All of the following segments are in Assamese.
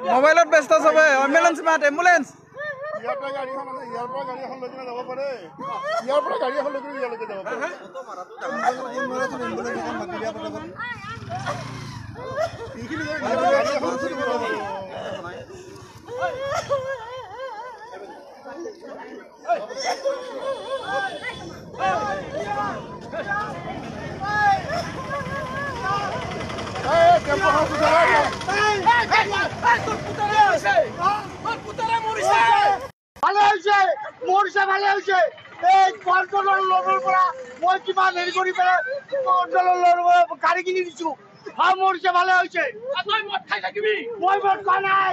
মোবাইলত ব্যস্ত সবে এম্বুলেন্স মাত এম্বুলেন্স ইয়াৰ পৰা গাড়ী এখন আছে ইয়াৰ পৰা গাড়ী এখন লৈ কিনে যাব পাৰে ইয়াৰ পৰা গাড়ী এখন লৈ কিনে ইয়ালৈকে যাব পাৰে এইখিনি গাড়ী এখন লৈ কিনে যাব পাৰে টেম্পো হাউস ভালে হৈছে মৰিছে ভালে হৈছে এই অঞ্চলৰ লগৰ পৰা মই কিমান হেৰি কৰি পেলাই অঞ্চলৰ গাড়ী কিনি দিছো মৰিছে ভালে হৈছে মদ খাই থাকিবি মই মদ খোৱা নাই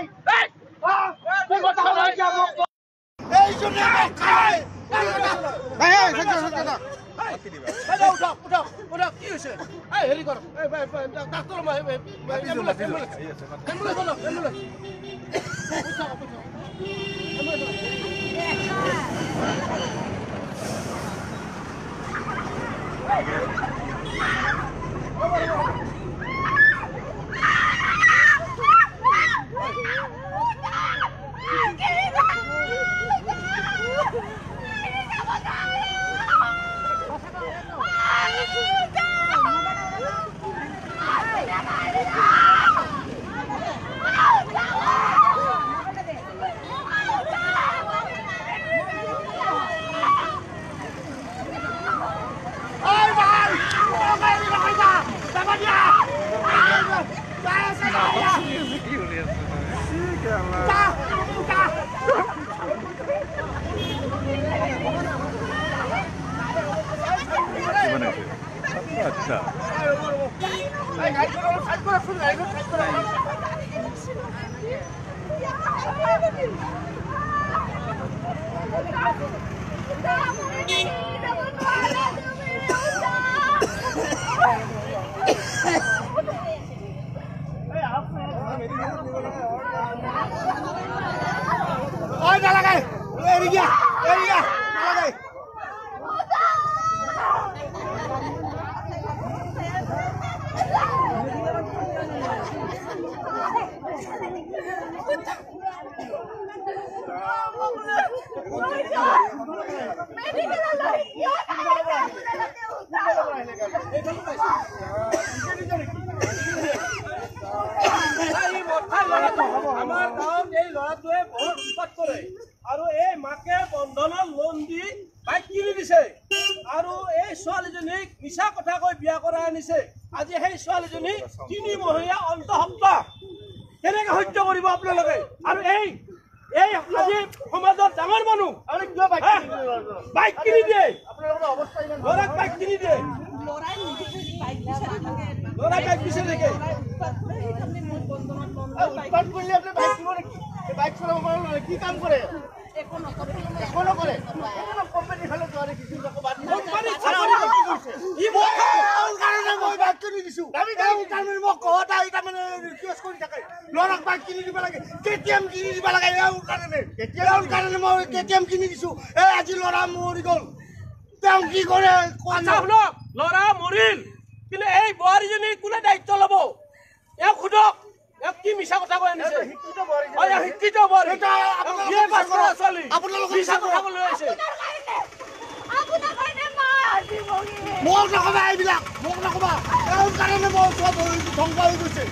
अच्छा আমাৰ গাঁৱত এই ল'ৰাটোৱে বহুত উৎপাত কৰে আৰু এই মাকে বন্ধনৰ লোন দি বাইক কিনি দিছে আৰু এই ছোৱালীজনীক মিছা কথা কৈ বিয়া কৰাই আনিছে আজি সেই ছোৱালীজনী 3 মহীয়া অন্তঃসত্ত্বা কেনেকৈ সহ্য কৰিব আপোনালোকে আৰু এই আজি সমাজৰ ডাঙৰ মানুহ আৰু কিয় বাইক কিনি দিয়ে আপোনালোকৰ অৱস্থা ইমান ল'ৰাক বাইক কিনি দিয়ে ল'ৰাই বাইক বিচাৰি থাকে উৎপাত কৰিলে আপুনি বাইক দিব নেকি বাইক চলাব পাৰে কি কাম কৰে একো নকৰে কোম্পানী ফালে যোৱা নেকি মই বাইক কিনি দিছো মোক কওঁতা তাৰমানে ৰিকুৱেষ্ট কৰি থাকে ল'ৰাক বাইক কিনি দিব লাগে কেটিএম কিনি দিব লাগে কাৰণে মই কেটিএম কিনি দিছো এই আজি ল'ৰা মৰি গ'ল তেওঁ কি কৰে শুনক ল'ৰা মৰিল কিন্তু এই বোৱাৰীজনী কোনে দায়িত্ব ল'ব এওঁ সোধক কি মিছা কথা কৈ আনিছে শিক্ষিত বোৱাৰী আপোনালোকে মিছা কথা লৈ আছে মোক নকবা এইবিলাক মোক নকবা তেওঁৰ কাৰণে মই চব ধ্বংস হৈ গৈছে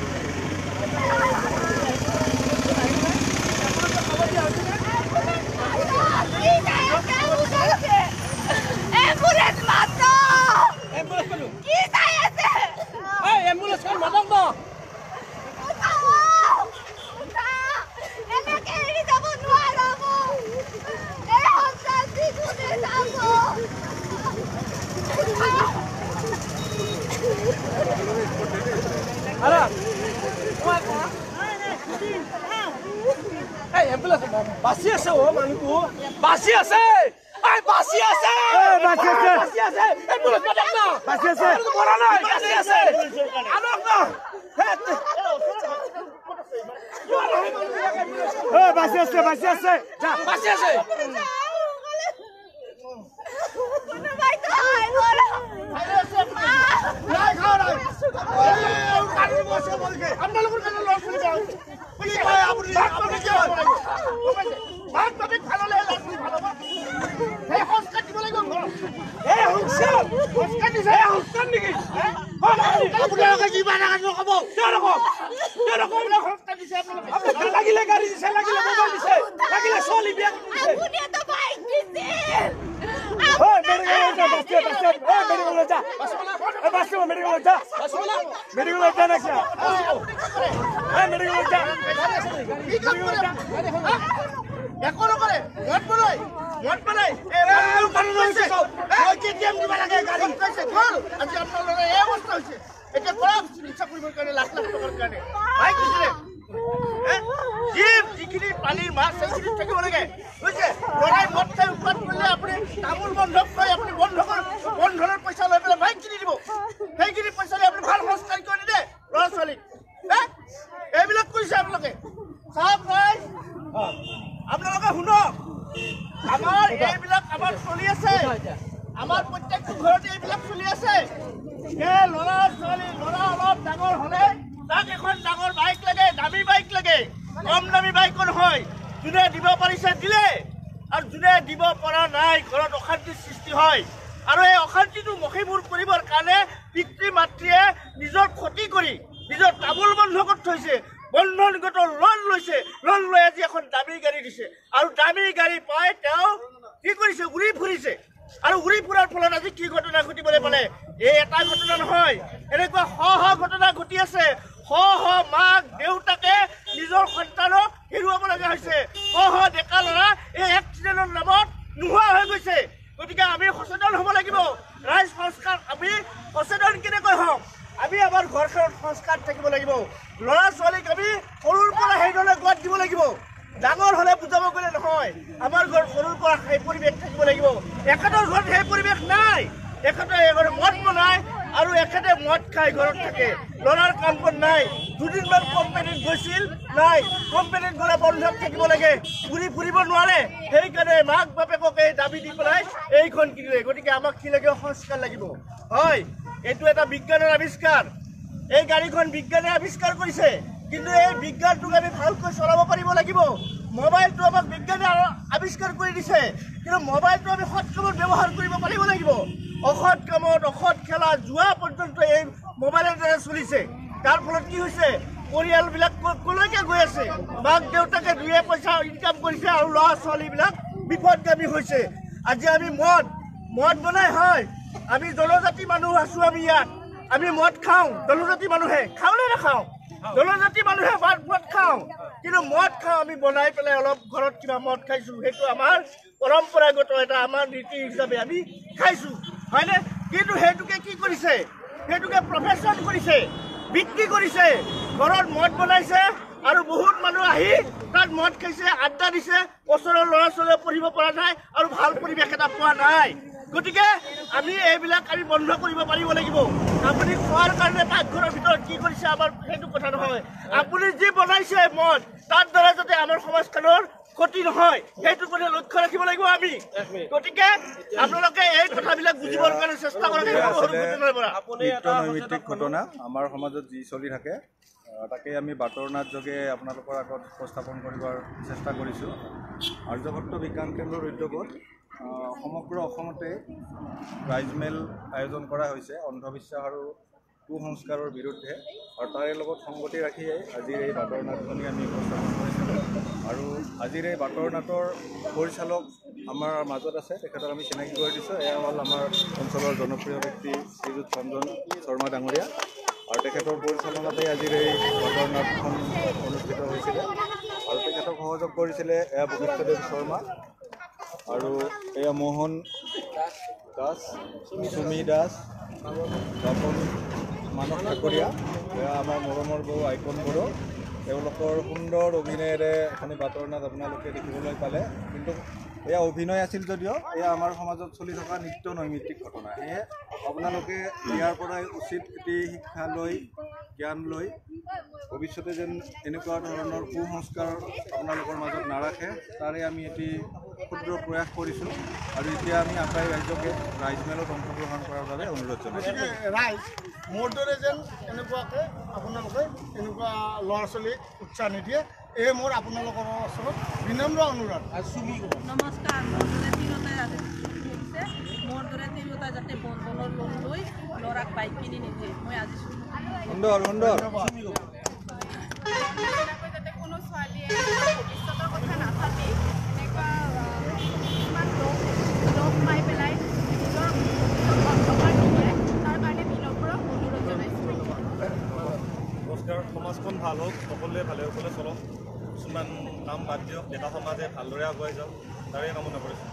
বাসি আছে ও মানুষটো বাসি আছে বাসি আছে মৰা নাই বাসি আছে আনক না বাসি আছে যা বাসি আছে আপোনালোকৰ কাৰণে লগ কৰি সংস্কাৰ দিছে সংস্কাৰ নেকি আপোনালোকে যি বাধা নক'ব সংস্কাৰ দিছে আপোনালোকে লাগিলে গাড়ী দিছে লাগিলে মোবাইল দিছে লাগিলে ছোৱালী বিয়া দিছে একো নকৰে মদ বনাই আজি আপোনালোকে এই অৱস্থা হৈছে এতিয়া পৰা চিকিৎসা কৰিবৰ কাৰণে লাখ লাখ টকাৰ কাৰণে যিখিনি পানীৰ মাছ সেইখিনি থাকিব লাগে বুজিছে লৰাই মদ খাই উৎপাত কৰিলে আপুনি তামোল বন্ধক লৈ আপুনি বন্ধনৰ পইচা লৈ পেলাই বাইক কিনি দিব সেইখিনি পইচা লৈ আপুনি ভাল সংস্কাৰ কৰি নিদিয়ে ল'ৰা ছোৱালীক এইবিলাক কৰিছে আপোনালোকে চাওক নাই আপোনালোকে শুনক আমাৰ এইবিলাক আমাৰ চলি আছে আমাৰ প্ৰত্যেকটো ঘৰতে এইবিলাক চলি আছে ল'ৰা ছোৱালী ল'ৰা অলপ ডাঙৰ হ'লে তাক এখন ডাঙৰ বাইক লাগে দামী বাইক লাগে কম দামী বাইকো নহয় যোনে দিব পাৰিছে দিলে আৰু যোনে দিব পৰা নাই ঘৰত অশান্তিৰ সৃষ্টি হয় আৰু এই অশান্তিটো মষিমূৰ কৰিবৰ কাৰণে পিতৃ মাতৃয়ে নিজৰ ক্ষতি কৰি নিজৰ তামোল বন্ধকত থৈছে বন্ধনগত লোন লৈছে লোন লৈ আজি এখন দামী গাড়ী দিছে আৰু দামী গাড়ী পাই তেওঁ কি কৰিছে উৰি ফুৰিছে আৰু উৰি ফুৰাৰ ফলত আজি কি ঘটনা ঘটিবলৈ পালে এই এটা ঘটনা নহয় এনেকুৱা শ ঘটনা ঘটি আছে শ মাক দেউতাকে নিজৰ সন্তানক হেৰুৱাব লগা হৈছে শ ডেকা ল'ৰা এই এক্সিডেণ্টৰ নামত নোহোৱা হৈ গৈছে গতিকে আমি সচেতন হ'ব লাগিব ৰাইজ সংস্কাৰ আমি সচেতন কেনেকৈ হ'ম আমি আমাৰ ঘৰখনত সংস্কাৰ থাকিব লাগিব ল'ৰা ছোৱালীক আমি সৰুৰ পৰা সেইদৰে গোৱাত দিব লাগিব ডাঙৰ হ'লে বুজাব গ'লে নহয় আমাৰ ঘৰ সৰুৰ পৰা সেই পৰিৱেশ থাকিব লাগিব এখেতৰ ঘৰত সেই পৰিৱেশ নাই এখেতে এঘৰে মদ বনায় আৰু এখেতে মদ খাই ঘৰত থাকে ল'ৰাৰ কাম বন নাই দুদিনমান কোম্পানীত গৈছিল নাই কোম্পানীত গ'লে বন্ধত থাকিব লাগে ঘূৰি ফুৰিব নোৱাৰে সেইকাৰণে মাক বাপেকক এই দাবী দি পেলাই এইখন কিনিলে গতিকে আমাক কি লাগিব সংস্কাৰ লাগিব হয় এইটো এটা বিজ্ঞানৰ আৱিষ্কাৰ এই গাড়ীখন বিজ্ঞানে আৱিষ্কাৰ কৰিছে কিন্তু এই বিজ্ঞানটোক আমি ভালকৈ চলাব পাৰিব লাগিব মোবাইলটো আমাক বিজ্ঞানে আৱিষ্কাৰ কৰি দিছে কিন্তু মোবাইলটো আমি সৎ কামত ব্যৱহাৰ কৰিব পাৰিব লাগিব অসৎ কামত অসৎ খেলা জুৱা পৰ্যন্ত এই মোবাইলৰ দ্বাৰা চলিছে তাৰ ফলত কি হৈছে পৰিয়ালবিলাক কলৈকে গৈ আছে মাক দেউতাকে দুয়ে পইচা ইনকাম কৰিছে আৰু ল'ৰা ছোৱালীবিলাক বিপদগামী হৈছে আজি আমি মদ বনাই হয় আমি জনজাতি মানুহ আছো আমি ইয়াত আমি মদ খাওঁ জনজাতি মানুহে খাওঁনে নাখাওঁ জনজাতি মানুহে মদ খাওঁ কিন্তু মদ খাওঁ আমি বনাই পেলাই অলপ ঘৰত কিবা মদ খাইছোঁ সেইটো আমাৰ পৰম্পৰাগত এটা আমাৰ নীতি হিচাপে আমি খাইছোঁ হয়নে কিন্তু সেইটোকে কি কৰিছে সেইটোকে প্ৰফেশ্যন কৰিছে বিক্ৰী কৰিছে ঘৰত মদ বনাইছে আৰু বহুত মানুহ আহি তাত মদ খাইছে আড্ডা দিছে ওচৰৰ ল'ৰা ছোৱালীয়ে পঢ়িব পৰা নাই আৰু ভাল পৰিৱেশ এটা পোৱা নাই গতিকে আমি এইবিলাক আমি বন্ধ কৰিব পাৰিব লাগিব আপুনি খোৱাৰ কাৰণে পাকঘৰৰ ভিতৰত কি কৰিছে আমাৰ সেইটো কথা নহয় আপুনি যি বনাইছে মদ তাৰ দ্বাৰা যাতে আমাৰ সমাজখনৰ ক্ষতি নহয় সেইটো কথা লক্ষ্য ৰাখিব লাগিব আমি গতিকে আপোনালোকে এই কথাবিলাক বুজিবৰ কাৰণে চেষ্টা কৰক নৈমিত্তিক ঘটনা আমাৰ সমাজত যি চলি থাকে তাকে আমি বাতৰ নাট যোগে আপোনালোকৰ আগত উপস্থাপন কৰিবৰ চেষ্টা কৰিছোঁ আৰ্যভট্ট বিজ্ঞান কেন্দ্ৰৰ উদ্যোগত সমগ্ৰ অসমতে ৰাইজমেল আয়োজন কৰা হৈছে অন্ধবিশ্বাস আৰু কুসংস্কাৰৰ বিৰুদ্ধে আৰু তাৰে লগত সংগতি ৰাখিয়ে আজিৰ এই বাতৰ নাটখনি আমি উপস্থাপন কৰিছিলোঁ আৰু আজিৰ এই বাতৰ নাটৰ পৰিচালক আমাৰ মাজত আছে তেখেতক আমি চিনাকি কৰি দিছোঁ এয়া হ'ল আমাৰ অঞ্চলৰ জনপ্ৰিয় ব্যক্তি শ্ৰীযুত চন্দন শৰ্মা ডাঙৰীয়া আৰু তেখেতৰ পৰিচালনাতে আজিৰ এই বাতৰ নাটখন অনুষ্ঠিত হৈছিলে আৰু তেখেতক সহযোগ কৰিছিলে এয়া ভৱিষ্যদেৱ শৰ্মা আৰু এয়া মোহন দাস সুমি দাস তপন মানস ঠাকুৰীয়া এয়া আমাৰ মৰমৰ বৌ আইকন বড়ো তেওঁলোকৰ সুন্দৰ অভিনয়েৰে এখনি বাতৰ নাট আপোনালোকে দেখিবলৈ পালে কিন্তু এয়া অভিনয় আছিল যদিও এয়া আমাৰ সমাজত চলি থকা নিত্য নৈমিত্তিক ঘটনা সেয়ে আপোনালোকে ইয়াৰ পৰাই উচিত এটি শিক্ষা লৈ জ্ঞান লৈ ভৱিষ্যতে যেন এনেকুৱা ধৰণৰ কুসংস্কাৰ আপোনালোকৰ মাজত নাৰাখে তাৰে আমি এটি ক্ষুদ্ৰ প্ৰয়াস কৰিছোঁ আৰু এতিয়া আমি আটাই ৰাইজকে ৰাইজমেলত অংশগ্ৰহণ কৰাৰ বাবে অনুৰোধ জনাইছোঁ ৰাইজ মোৰ দৰে যেন এনেকুৱাকৈ আপোনালোকে এনেকুৱা ল'ৰা ছোৱালীক উৎসাহ নিদিয়ে এই মোৰ আপোনালোকৰ ওচৰত বিনম্ৰ অনুৰোধ নমস্কাৰ মোৰ দৰে তিনিটা মোৰ দৰে তিৰোতা যাতে বন্ধনৰ লোন লৈ ল'ৰাক বাইক কিনি নিদিয়ে মই আজি সুন্দৰ সুন্দৰ যাতে কোনো ছোৱালীয়ে ভৱিষ্যতৰ কথা নাভাবি এনেকুৱা কিছুমান লগ পাই পেলাই নিজৰ অন্ধকাৰ নিদিয়ে তাৰ কাৰণে বিনম্ৰ অনুৰোধ জনাইছোঁ। নমস্কাৰ। সমাজখন ভাল হওক, সকলোৱে ভালে সকলে চলক, কিছুমান কাম বাদ দিয়ক, ডেকা সমাজে ভালদৰে আগুৱাই যাওক, তাৰে কামনা কৰিছোঁ।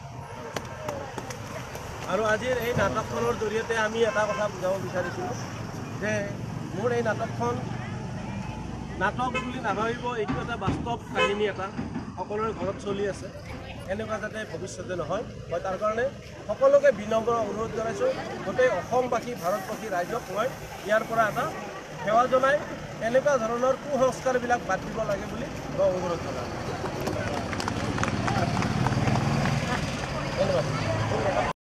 আৰু আজিৰ এই নাটকখনৰ জৰিয়তে আমি এটা কথা বুজাব বিচাৰিছোঁ যে মোৰ এই নাটকখন নাটক বুলি নাভাবিব, এইটো এটা বাস্তৱ কাহিনী, এটা সকলোৰে ঘৰত চলি আছে, এনেকুৱা যাতে ভৱিষ্যতে নহয়। মই তাৰ কাৰণে সকলোকে বিনম্ৰ অনুৰোধ জনাইছোঁ। গোটেই অসমবাসী ভাৰতবাসী ৰাইজক মই ইয়াৰ পৰা এটা সেৱা জনাই এনেকুৱা ধৰণৰ কুসংস্কাৰবিলাক বাদ দিব লাগে বুলি মই অনুৰোধ জনাইছোঁ।